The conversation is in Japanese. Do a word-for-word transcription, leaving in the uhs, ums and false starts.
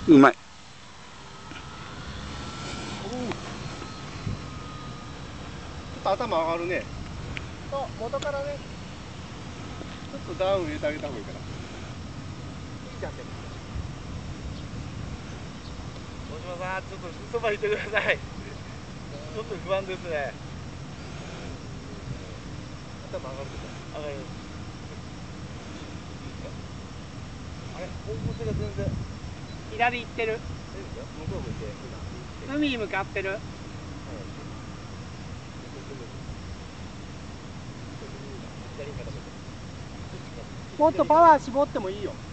うまい。 ちょっと頭上がるね。そう、元からね、ちょっとダウン入れてあげた方がいいかな。いいじゃんね。大島さん、ちょっとそばいてください。ちょっと不安ですね。頭上がるとか。上がる。あれ、方向性が全然。 左行ってる。 向こう向いて、 今。海に向かってる。もっとパワー絞ってもいいよ。